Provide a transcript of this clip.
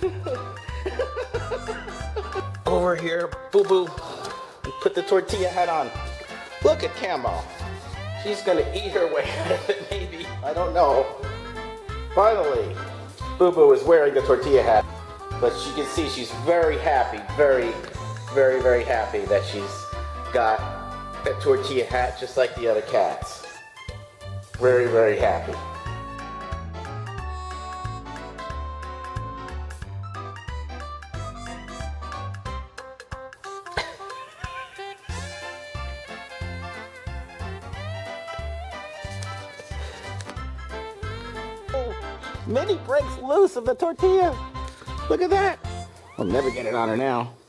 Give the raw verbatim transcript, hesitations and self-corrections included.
Over here, Boo Boo, put the tortilla hat on. Look at Camo. She's gonna eat her way out of it, maybe. I don't know. Finally, Boo Boo is wearing the tortilla hat. But you can see she's very happy, very, very, very happy that she's got a tortilla hat just like the other cats. Very, very happy. Minnie breaks loose of the tortilla. Look at that. I'll never get it on her now.